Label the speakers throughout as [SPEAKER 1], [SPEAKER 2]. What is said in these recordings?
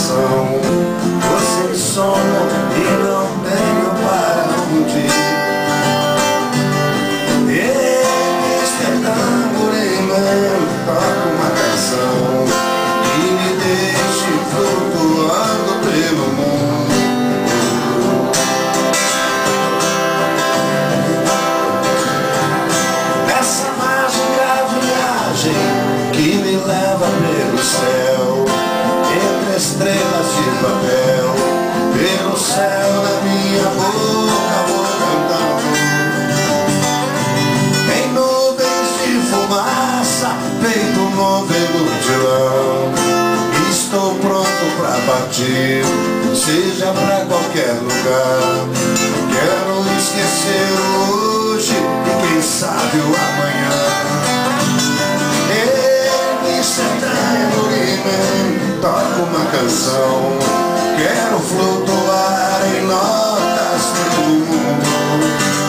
[SPEAKER 1] coração. Tô sem sono e não tenho para onde ir. Mr. Tamborim Man, toca uma canção e me deixe flutuando pelo mundo. Nessa mágica viagem que me leva pelo céu, entre estrelas de papel, pelo céu na minha boca vou cantando. Em nuvens de fumaça, feito um novelo de lã, estou pronto pra partir, seja pra qualquer lugar. Quero esquecer o hoje e quem sabe o amanhã. Mr. Tamborim Man, toca uma canção. Quero flutuar em notas pelo mundo.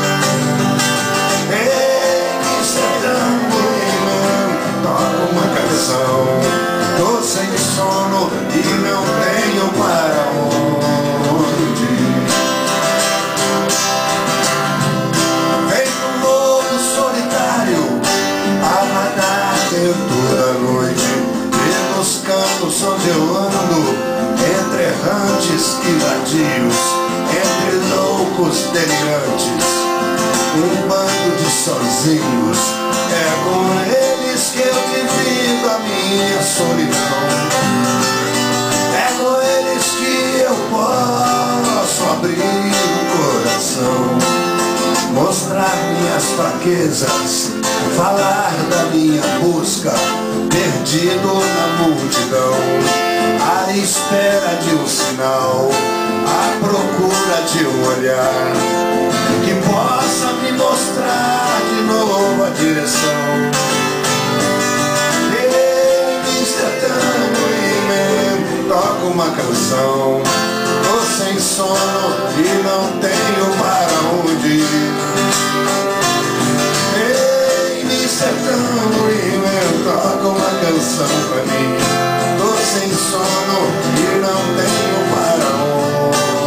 [SPEAKER 1] Mr. Tamborim Man, toca uma canção. Tô sem sono e não tenho para onde ir. Feito um lobo solitário a vagar dentro da noite, pelos campos onde eu ando, entre errantes e vadios, entre loucos delirantes, um bando de sozinhos. É com eles que eu divido a minha solidão. É com eles que eu posso abrir o coração, mostrar minhas fraquezas, falar da minha busca, perdido na multidão, à espera de um sinal, à procura de um olhar que possa me mostrar de novo a direção. Mr. Tamborim Man, toca uma canção. Tô sem sono e não tenho para onde ir. Mr. Tamborim Man, toca uma canção pra mim. Tô sem sono e não tenho para onde ir.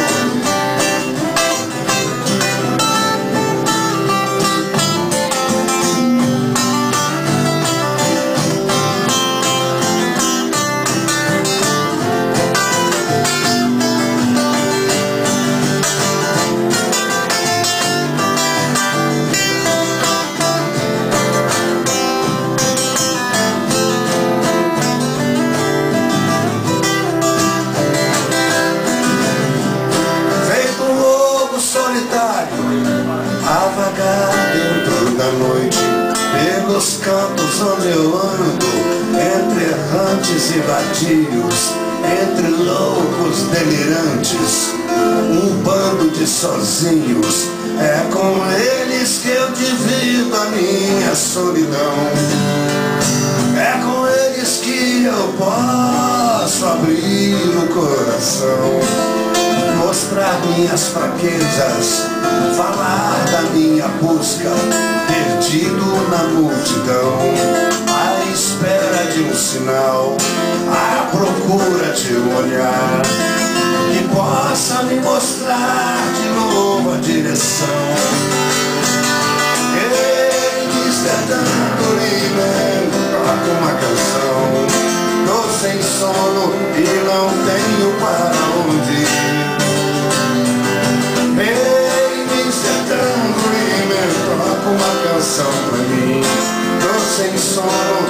[SPEAKER 1] A vagar dentro da noite, pelos campos onde eu ando, entre errantes e vadios, entre loucos delirantes, um bando de sozinhos. É com eles que eu divido a minha solidão. É com eles que eu posso abrir o coração, mostrar minhas fraquezas, falar da minha busca, perdido na multidão, à espera de um sinal, à procura de um olhar que possa me mostrar de novo a direção. Mr. Tamborim Man, toca uma canção. Tô sem sono e não tenho para onde ir. Mr. Tamborim Man, toca uma canção pra mim. Tô sem sono